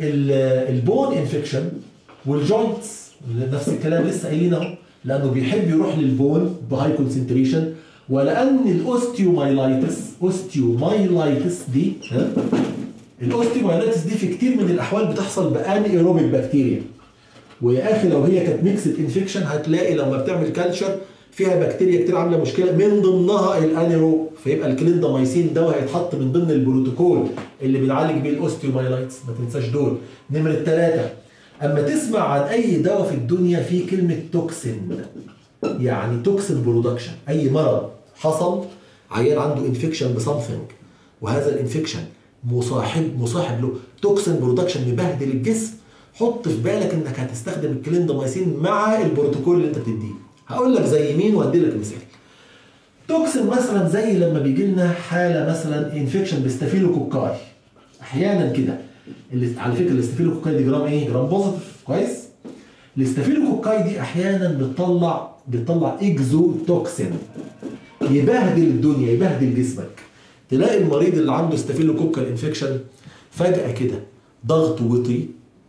البون انفكشن والجوينتس، نفس الكلام لسه قايلين اهو، لانه بيحب يروح للبون بهاي كونسنتريشن، ولان الاوستيومايلايتس اوستيومايلايتس دي ها الاوستيومايلايتس دي في كتير من الاحوال بتحصل بان ايروبيك بكتيريا. ويا اخي لو هي كانت ميكسد انفكشن هتلاقي لما بتعمل كالتشر فيها بكتيريا كتير عامله مشكله، من ضمنها الانيروب. فيبقى الكليندامايسين ده هيتحط من ضمن البروتوكول اللي بنعالج بيه الاوستيومايلايتس، ما تنساش دول. نمره ثلاثه، اما تسمع عن اي دواء في الدنيا فيه كلمه توكسين، يعني توكسين برودكشن، اي مرض حصل عيان عنده انفكشن بسامثينج وهذا الانفكشن مصاحب مصاحب له توكسين برودكشن مبهدل الجسم، حط في بالك انك هتستخدم الكليندامايسين مع البروتوكول اللي انت بتديه. هقول لك زي مين وادي لك مثال. توكسين مثلا زي لما بيجي لنا حاله مثلا انفكشن بستافيلوكوكاي، احيانا كده اللي على فكره الاستافيلوكوكاي دي جرام ايه؟ جرام بوزيتيف كويس. الاستافيلوكوكاي دي احيانا بتطلع بتطلع اكزو توكسين يبهدل الدنيا يبهدل جسمك. تلاقي المريض اللي عنده ستافيلوكوكال انفكشن فجاه كده ضغط وطي،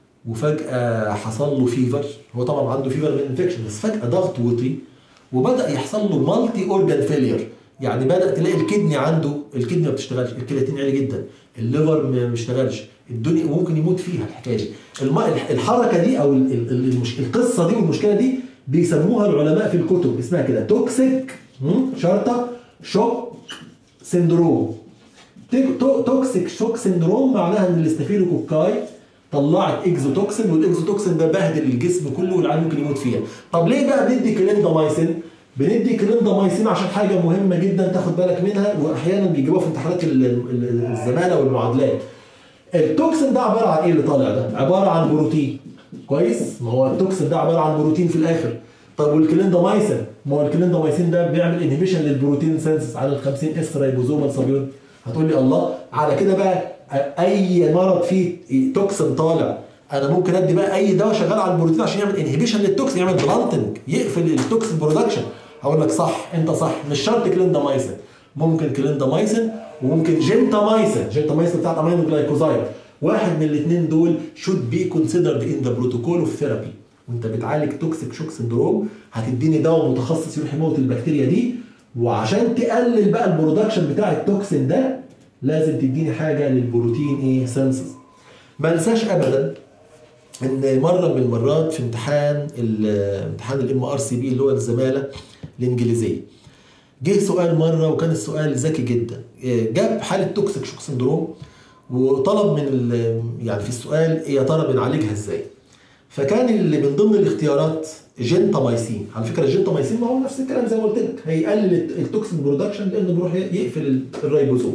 وفجاه حصل له فيفر، هو طبعا عنده فيفر من الانفكشن بس فجاه ضغط وطي، وبدا يحصل له مالتي اورجان فيلير، يعني بدا تلاقي الكدني عنده الكدني ما بتشتغلش، الكرياتين عالي جدا، الليفر ما بيشتغلش، الدنيا ممكن يموت فيها الحكايه دي. الحركه دي او القصه دي والمشكله دي بيسموها العلماء في الكتب اسمها كده توكسيك شرطه شوك سندروم. توكسيك شوك سندروم معناها ان الاستافيلوكوكاي طلعت اكزوتوكسين، والاكزوتوكسين ده بهدل الجسم كله والعيان ممكن يموت فيها. طب ليه بقى بندي كليندامايسين؟ بندي كليندامايسين عشان حاجه مهمه جدا تاخد بالك منها، واحيانا بيجيبوها في امتحانات الزماله والمعادلات. التوكسين ده عباره عن ايه اللي طالع ده؟ عباره عن بروتين. كويس؟ ما هو التوكسين ده عباره عن بروتين في الاخر. طب والكليندامايسين؟ ما هو الكليندامايسين ده بيعمل انهبيشن للبروتين سينسس على ال خمسين اس رايبوزومال سبيون. هتقول لي الله، على كده بقى اي مرض فيه توكسين طالع انا ممكن ادي بقى اي دواء شغال على البروتين عشان يعمل انهبيشن للتوكسين، يعمل بلانتنج، يقفل التوكسين برودكشن. هقول لك صح، انت صح، مش شرط كليندامايسين، ممكن كليندامايسين وممكن جنتامايسين. جنتامايسين بتاعت امينو جلايكوزايد. واحد من الاثنين دول should be considered in the protocol of therapy. وانت بتعالج توكسيك شوك سندروم هتديني دواء متخصص يروح يموت البكتيريا دي، وعشان تقلل بقى البرودكشن بتاع التوكسين ده لازم تديني حاجه للبروتين ايه سينسز. ما انساش ابدا ان مره من المرات في امتحان امتحان الام ار سي بي اللي هو الزماله الانجليزيه جه سؤال مره، وكان السؤال ذكي جدا. جاب حاله توكسيك شوك سندروم وطلب من يعني في السؤال يا ترى بنعالجها ازاي. فكان اللي من ضمن الاختيارات جنتامايسين. على فكره الجنتامايسين ما هو نفس الكلام زي ما قلت لك، هيقلل التوكسين برودكشن لانه بيروح يقفل الرايبوزوم.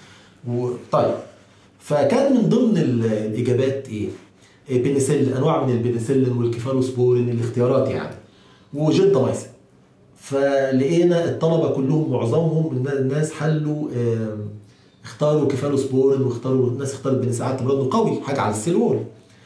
طيب فكان من ضمن الاجابات ايه؟ بنسلين، انواع من البنسلين والكيفالوسبورين الاختيارات يعني، وجنتامايسين. فلقينا الطلبه كلهم معظمهم الناس حلوا اه اختاروا كيفالوسبورين، واختاروا الناس اختارت بنساعات برضه قوي حاجه على السيل وول.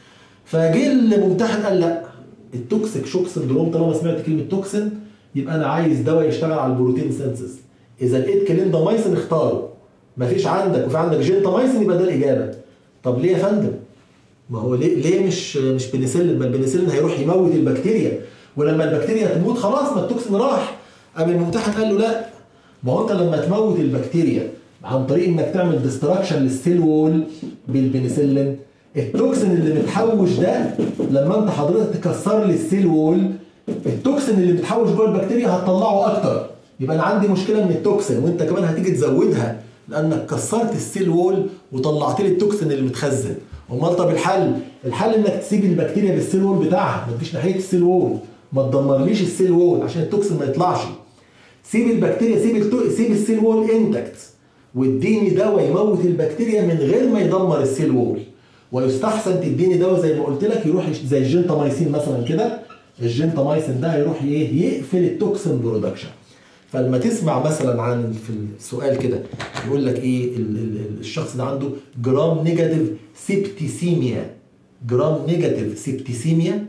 فجه الممتحن قال لا، التوكسيك شوك سندروم طالما سمعت كلمه توكسين يبقى انا عايز دواء يشتغل على البروتين سينسز. اذا لقيت كليندامايسين اختاره، مفيش عندك وفي عندك جنتامايسين يبقى ده الاجابه. طب ليه يا فندم؟ ما هو ليه ليه مش مش بنسلين؟ ما البنسلين هيروح يموت البكتيريا، ولما البكتيريا تموت خلاص ما التوكسين راح. قام الممتحن قال له لا، ما هو انت لما تموت البكتيريا عن طريق انك تعمل ديستراكشن للسيل وول بالبنسلين، التوكسين اللي متحوش ده لما انت حضرتك تكسر لي السيل وول، التوكسين اللي متحوش جوه البكتيريا هتطلعه اكتر. يبقى انا عندي مشكله من التوكسين، وانت كمان هتيجي تزودها لانك كسرت السيل وول وطلعت لي التوكسين اللي متخزن. امال طب الحل؟ الحل انك تسيب البكتيريا بالسيل وول بتاعها، ما تجيش ناحيه السيل وول، ما تدمرليش السيل وول عشان التوكسين ما يطلعش. سيب البكتيريا، سيب التو... سيب السيل وول انتكت، واديني دواء يموت البكتيريا من غير ما يدمر السيل وول. ويستحسن تديني دواء زي ما قلت لك يروح زي الجنتامايسين مثلا كده. الجنتامايسين ده هيروح ايه؟ يقفل التوكسين برودكشن. فلما تسمع مثلا عن في السؤال كده يقول لك ايه الشخص ده عنده جرام نيجاتيف سيبتيسيميا. جرام نيجاتيف سيبتيسيميا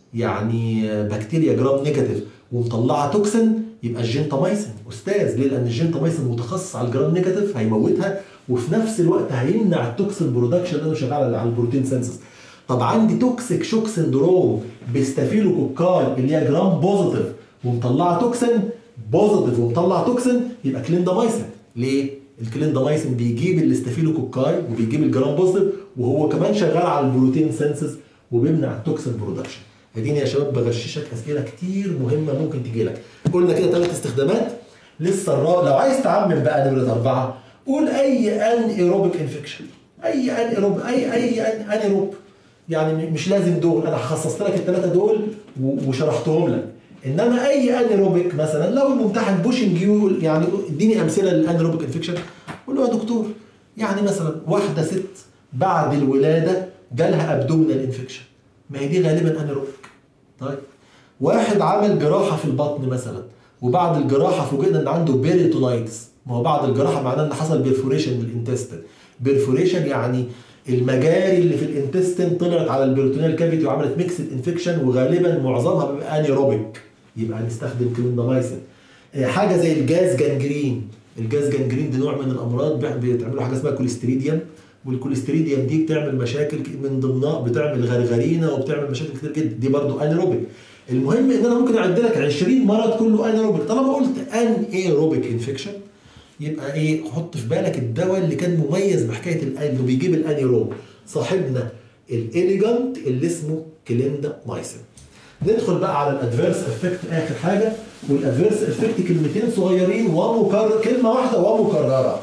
يعني بكتيريا جرام نيجاتيف ومطلعه توكسين، يبقى الجنتامايسين استاذ. ليه؟ لان الجنتامايسين متخصص على الجرام نيجاتيف، هيموتها وفي نفس الوقت هيمنع التوكسين برودكشن لانه شغال على البروتين سينسس. طب عندي توكسيك شوك سندروم بستافيلوكوكاي اللي هي جرام بوزيتيف ومطلعه توكسين، بوزيتيف ومطلع توكسين، يبقى كليندامايسين. ليه؟ الكليندامايسين بيجيب الاستافيلوكوكاي وبيجيب الجرام بوزيتيف، وهو كمان شغال على البروتين سينسس وبيمنع التوكسين برودكشن. اديني يا شباب بغششك اسئله كتير مهمه ممكن تجي لك. قلنا كده ثلاث استخدامات، لسه الرابع. لو عايز تعمم بقى نمره اربعه، قول اي ان ايروبيك انفكشن، اي ان ايروب اي اي ان انيروب، يعني مش لازم دول، انا خصصت لك الثلاثه دول وشرحتهم لك. انما اي انيروبيك مثلا لو الممتحن بوشنج يقول يعني اديني امثله للانيروبيك انفكشن، قول له يا دكتور يعني مثلا واحده ست بعد الولاده جالها ابدومينال انفكشن، ما هي دي غالبا انيروبيك. طيب واحد عمل جراحه في البطن مثلا وبعد الجراحه فوجئنا ان عنده بيريتونايتس، ما هو بعد الجراحه معناه ان حصل بيرفوريشن بالانتستين. بيرفوريشن يعني المجاري اللي في الانتستين طلعت على البيريتونيال كافيتي وعملت ميكسد انفكشن، وغالبا معظمها بيبقى انيروبيك، يبقى هنستخدم كليندامايسين. حاجه زي الجاز جانجرين، الجاز جانجرين دي نوع من الامراض بيتعملوا حاجه اسمها كوليستريديوم، والكوليستريديوم دي بتعمل مشاكل من ضمنها بتعمل غرغرينه وبتعمل مشاكل كتير جدا، دي برضو انيروبيك. المهم ان انا ممكن اعد لك عشرين مرض كله انيروبيك. طالما قلت ان ايروبيك انفكشن يبقى ايه؟ حط في بالك الدواء اللي كان مميز بحكايه انه بيجيب الانيروب، صاحبنا الاليجانت اللي اسمه كليندامايسين. ندخل بقى على الادفيرس افكت اخر حاجه، والادفيرس افكت كلمتين صغيرين ومكرر، كلمه واحده ومكرره.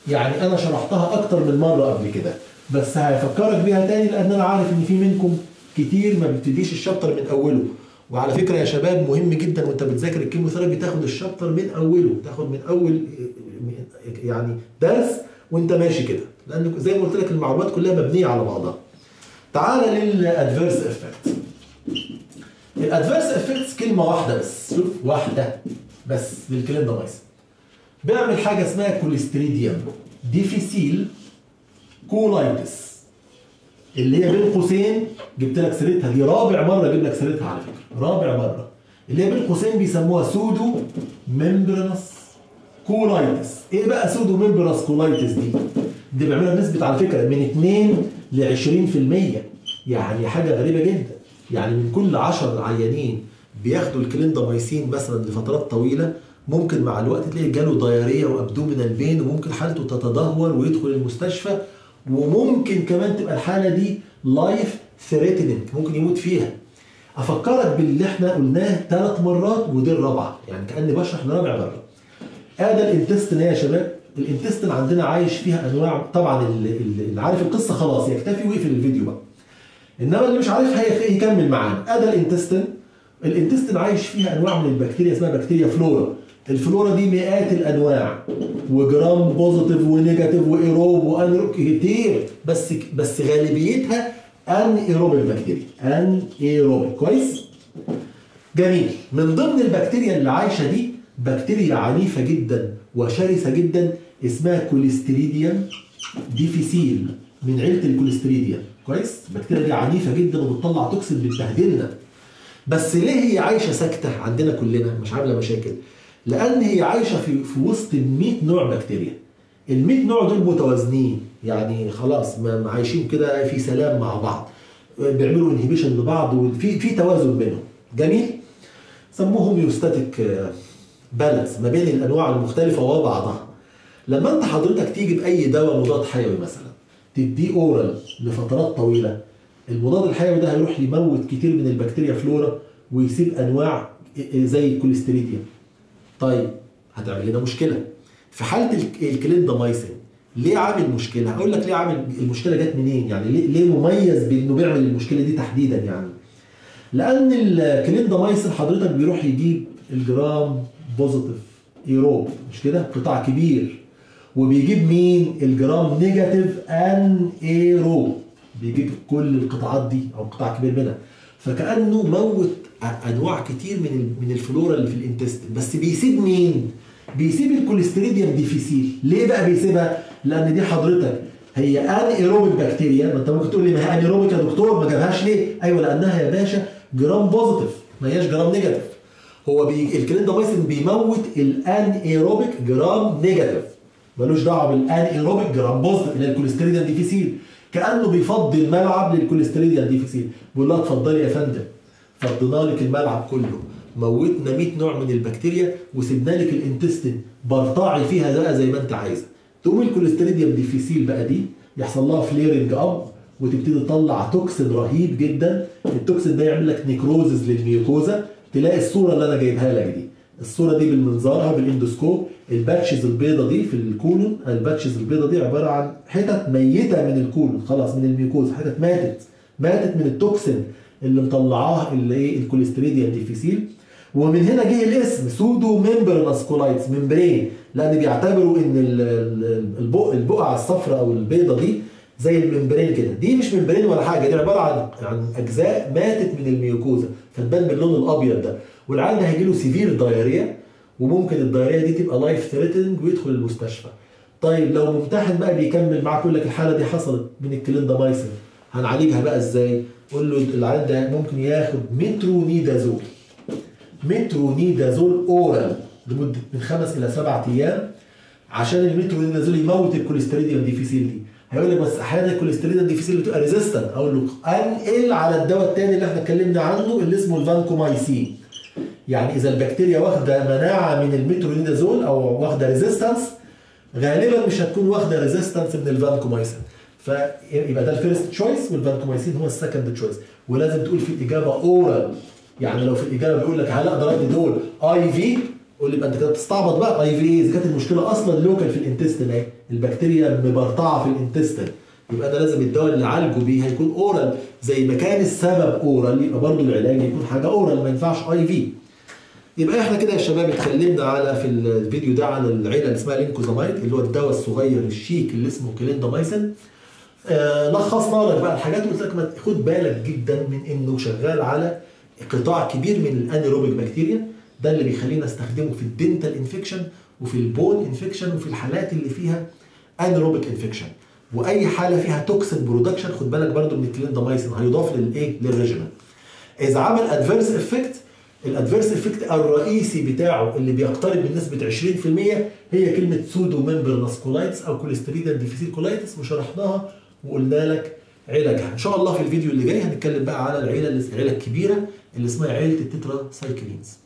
يعني انا شرحتها اكتر من مره قبل كده، بس هفكرك بيها تاني لان انا عارف ان في منكم كتير ما بيبتديش الشابتر من اوله. وعلى فكره يا شباب مهم جدا وانت بتذاكر الكيموثيرابي تاخد الشابتر من اوله، تاخد من اول يعني درس وانت ماشي كده، لان زي ما قلت لك المعلومات كلها مبنيه على بعضها. تعال للادفيرس افكت. الادفيرس افكتس كلمه واحده بس، شوف واحده بس للكليندامايسين. بيعمل حاجه اسمها كوليستريديوم ديفيسيل كولايتس، اللي هي بين قوسين جبت لك سيرتها، دي رابع مره اجيب لك سيرتها على فكره، رابع مره، اللي هي بين قوسين بيسموها سودو ممبرانس كولايتس. ايه بقى سودو ممبرانس كولايتس دي؟ دي بيعملها بنسبه على فكره من اتنين ل عشرين في المية، يعني حاجه غريبه جدا. يعني من كل عشرة عيانين بياخدوا الكليندامايسين مثلا لفترات طويله، ممكن مع الوقت تلاقي جاله دايريه وابدومينال بين، وممكن حالته تتدهور ويدخل المستشفى، وممكن كمان تبقى الحاله دي لايف ثريتنينج، ممكن يموت فيها. افكرك باللي احنا قلناه ثلاث مرات ودي الرابعه، يعني كاني بشرح لرابع مره. ادي الانتستين يا شباب، الانتستين عندنا عايش فيها انواع، طبعا اللي عارف القصه خلاص يكتفي ويقفل الفيديو بقى، انما اللي مش عارفها يكمل معانا. ادي الانتستين، الانتستين عايش فيها انواع من البكتيريا اسمها بكتيريا فلورا. الفلورا دي مئات الانواع، وجرام بوزيتيف ونيجاتيف وايروب وانيروب كتير، بس بس غالبيتها ان ايروبيك بكتيريا، ان ايروبيك. كويس؟ جميل. من ضمن البكتيريا اللي عايشه دي بكتيريا عنيفه جدا وشرسه جدا اسمها كوليستريديوم ديفيسيل، من عيله الكوليستريديوم. كويس؟ البكتيريا دي عنيفه جدا وبتطلع توكسين بتبهدلنا. بس ليه هي عايشه ساكته عندنا كلنا مش عامله مشاكل؟ لان هي عايشه في في وسط مية نوع بكتيريا. ال مية نوع دول متوازنين، يعني خلاص ما عايشين كده في سلام مع بعض، بيعملوا انهبيشن لبعض وفي في توازن بينهم. جميل؟ سموهم هوميوستاتيك بالانس ما بين الانواع المختلفه وبعضها. لما انت حضرتك تيجي باي دواء مضاد حيوي مثلا تديه اورال لفترات طويله، المضاد الحيوي ده هيروح يموت كتير من البكتيريا فلورا ويسيب انواع زي الكوليستريديوم. طيب هتعمل لنا مشكله. في حاله الكليندامايسين ليه عامل مشكله؟ هقول لك ليه عامل المشكله، جت منين؟ يعني ليه ليه مميز بانه بيعمل المشكله دي تحديدا؟ يعني لان الكليندامايسين حضرتك بيروح يجيب الجرام بوزيتيف ايروب، مش كده؟ قطاع كبير، وبيجيب مين؟ الجرام نيجاتيف ان ايروب، بيجيب كل القطاعات دي او قطاع كبير منها. فكانه موت انواع كتير من من الفلورا اللي في الانتستين، بس بيسيب مين؟ بيسيب الكوليستريديوم ديفيسيل. ليه بقى بيسيبها؟ لان دي حضرتك هي ان ايروبيك بكتيريا. ما انت ممكن تقول لي ما هي ان ايروبيك يا دكتور ما جابهاش ليه؟ ايوه لانها يا باشا جرام بوزيتيف ما هياش جرام نيجاتيف. هو بي... الكليندامايسين بيموت الان ايروبيك جرام نيجاتيف، ملوش دعوه بالان ايروبيك جرام بوزيتيف اللي هي الكوليستريديوم ديفيسيل. كانه بيفضي الملعب للكوليستريديوم ديفيسيل، بيقول لها اتفضلي يا فندم، فضينا لك الملعب كله، موتنا مية نوع من البكتيريا وسيبنا لك الانتستين برطاعي فيها بقى زي ما انت عايزه. تقوم الكوليستريديوم ديفيسيل بقى دي يحصل لها فليرنج اب وتبتدي تطلع توكسين رهيب جدا. التوكسين ده يعمل لك نيكروزز للميوكوزا. تلاقي الصوره اللي انا جايبها لك دي، الصوره دي بالمنظار بالاندوسكوب، الباتشز البيضه دي في الكولون، الباتشز البيضه دي عباره عن حتت ميته من الكولون، خلاص من الميوكوزا، حتت ماتت ماتت من التوكسين اللي مطلعاه اللي ايه الكوليستريديوم ديفيسيل. ومن هنا جه الاسم سودو ممبرانس كولايتس، ممبرين، لان بيعتبروا ان البق البقعه الصفراء او البيضه دي زي الممبرين كده. دي مش ممبرين ولا حاجه، دي عباره عن عن اجزاء ماتت من الميوكوزا فتبان باللون الابيض ده. والعيان ده هيجي له سيفير دايريا، وممكن الدايريا دي تبقى لايف ثريتنج ويدخل المستشفى. طيب لو ممتحن بقى بيكمل معاك يقول لك الحاله دي حصلت من الكليندامايسين، هنعالجها بقى ازاي؟ قول له العيان ده ممكن ياخد مترونيدازول، مترونيدازول اورال لمده من خمس الى سبعة ايام، عشان المترونيدازول يموت الكوليستريديوم ديفيسيل دي. هيقول لك بس احيانا الكوليستريديوم ديفيسيل بتبقى ريزيستنت، اقول له انقل على الدواء الثاني اللي احنا اتكلمنا عنه اللي اسمه الفانكومايسين. يعني اذا البكتيريا واخده مناعه من المترونيدازول او واخده ريزيستنس، غالبا مش هتكون واخده ريزيستنس من الفانكومايسين، فيبقى ده الفيرست تشويس والفانكومايسين هو السكند تشويس. ولازم تقول في الاجابه اورال، يعني لو في الاجابه بيقول لك هل اقدر ادي دول اي في قول لي يبقى انت كده بتستعبط بقى اي في اي اذا كانت المشكله اصلا لوكال في الانتستين اهي، البكتيريا مبرطعه في الانتستين، يبقى ده لازم الدواء اللي عالجه بيه هيكون اورال، زي ما كان السبب اورال يبقى برضه العلاج يكون حاجه اورال، ما ينفعش اي في. يبقى احنا كده يا شباب اتكلمنا على في الفيديو ده على العيله اللي اسمها لينكوزامايد اللي هو الدواء الصغير الشيك اللي اسمه كليندامايسين. آه لخصنا لك بقى الحاجات وقلت لك ما خد بالك جدا من انه شغال على قطاع كبير من الانيروبيك بكتيريا، ده اللي بيخلينا نستخدمه في الدنتال انفكشن وفي البون انفكشن وفي الحالات اللي فيها انيروبيك انفكشن، واي حاله فيها توكسين برودكشن خد بالك برضو من الكليندامايسين هيضاف للايه للريجيمنت. اذا عمل ادفيرس افكت، الادفيرس افكت الرئيسي بتاعه اللي بيقترب من نسبه عشرين في المية هي كلمه سودو ممبرنس كولايتس او كوليستريدال ديفيسيل كولايتس، وشرحناها وقلنا لك علاجها. ان شاء الله في الفيديو اللي جاي هنتكلم بقى على العيله العيله الكبيره اللي اسمها عيله التترا سايكلينز.